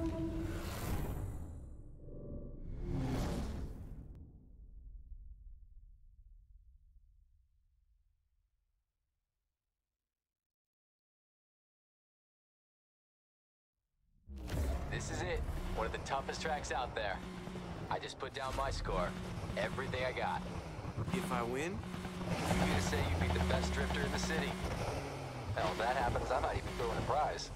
This is it. One of the toughest tracks out there. I just put down my score. Everything I got. If I win? I'm gonna say you beat the best drifter in the city. Hell, if that happens, I might even throw in a prize.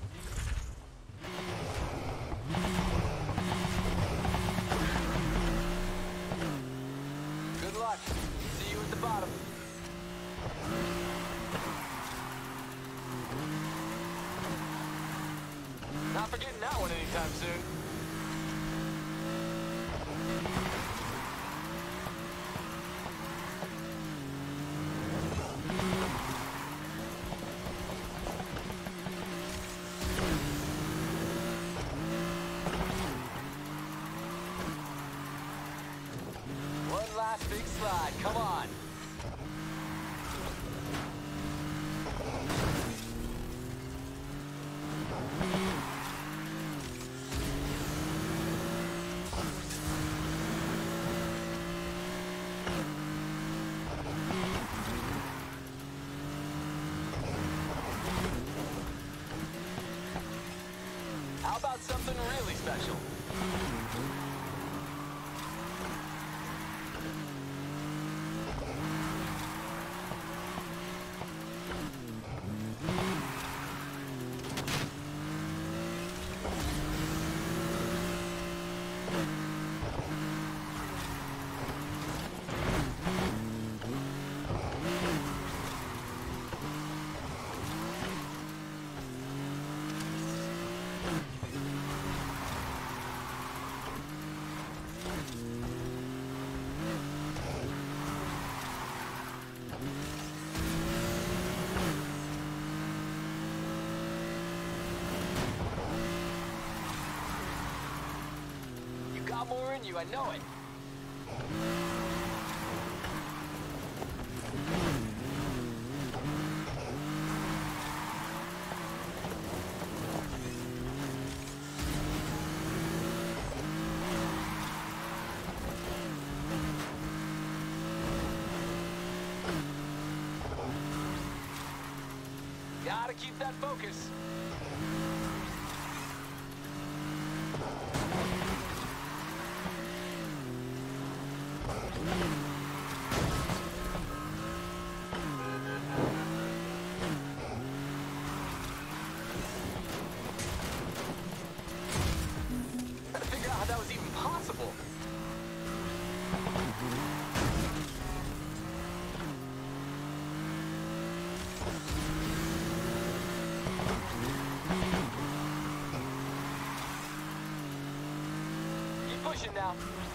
Good luck. See you at the bottom. Not forgetting that one anytime soon. One last big slide, come on. How about something really special? You got more in you, I know it. Gotta keep that focus. Gotta figure out how that was even possible. Keep pushing now.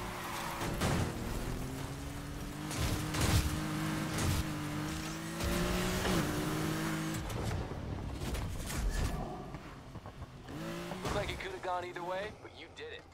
Looks like it could have gone either way, but you did it.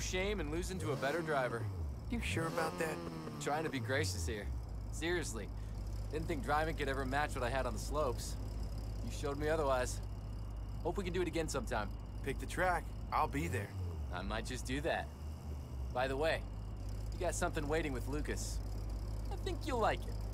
shame in losing to a better driver. You sure about that? Trying to be gracious here. Seriously. Didn't think driving could ever match what I had on the slopes. You showed me otherwise. Hope we can do it again sometime. Pick the track. I'll be there. I might just do that. By the way, you got something waiting with Lucas. I think you'll like it.